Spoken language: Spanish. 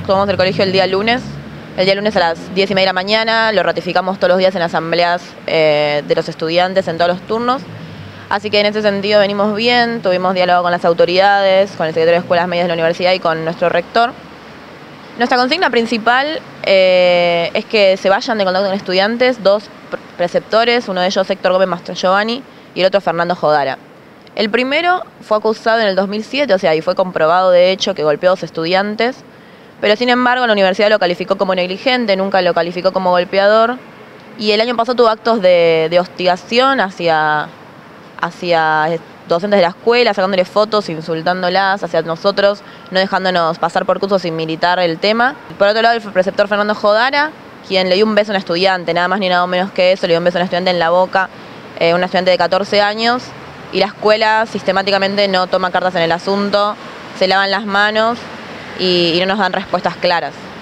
tomamos el colegio el día lunes a las 10:30 de la mañana, lo ratificamos todos los días en asambleas de los estudiantes en todos los turnos. Así que en ese sentido venimos bien, tuvimos diálogo con las autoridades, con el secretario de Escuelas Medias de la universidad y con nuestro rector. Nuestra consigna principal es que se vayan de contacto con estudiantes, 2 preceptores, uno de ellos Héctor Gómez Mastrogiovanni y el otro Fernando Jodara. El primero fue acusado en el 2007, o sea, y fue comprobado de hecho que golpeó a 2 estudiantes, pero sin embargo la universidad lo calificó como negligente, nunca lo calificó como golpeador, y el año pasado tuvo actos de hostigación hacia docentes de la escuela, sacándole fotos, insultándolas hacia nosotros, no dejándonos pasar por cursos sin militar el tema. Por otro lado, el preceptor Fernando Jodara, quien le dio un beso a un estudiante, nada más ni nada menos que eso, le dio un beso a un estudiante en la boca, una estudiante de 14 años, y la escuela sistemáticamente no toma cartas en el asunto, se lavan las manos y no nos dan respuestas claras.